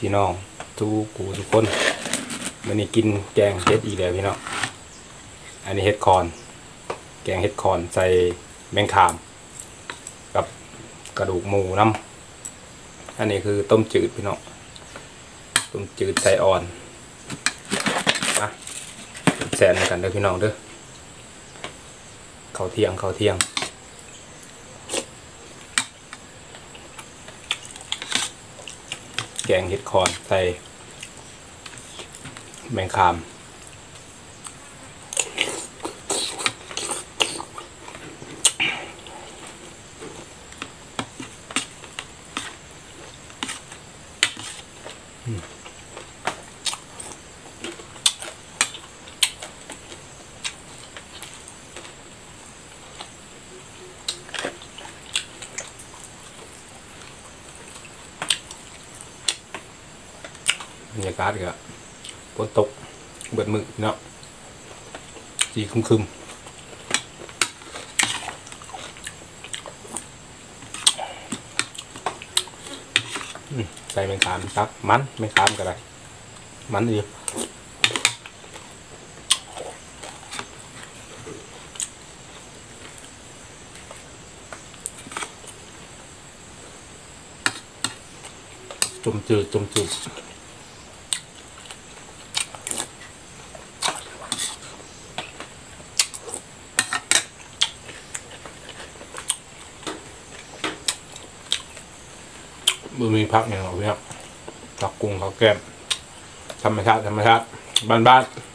พี่น้องทุกกูทุกคนวันนี้กินแกงเห็ดอีกแล้วพี่น้องอันนี้เห็ดคอนแกงเห็ดคอนใส่แมงคามกับกระดูกหมูน้ำอันนี้คือต้มจืดพี่น้องต้มจืดใส่อ่อนนะแสนกันเด้อพี่น้องเด้อข้าวเที่ยงแกงเห็ดคอนใส่แมงคามบรรยากาศก็ฝนตกเบิดมือเนาะสีคึมใส่แมงคามซักมันแมงคามก็ได้มันดีจุ่มจืดมือมีพักอย่างเราเนี่ยผักกุ้งผักแก้มธรรมชาติบ้าน